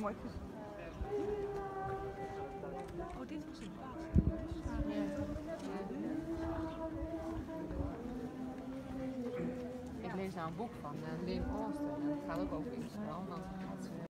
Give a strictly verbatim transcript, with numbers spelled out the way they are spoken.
mooi. Oh, dit was het bad. Ja. Ik lees nou een boek van uh, Lynn Austin. En het gaat ook over Israël. Dan gaat het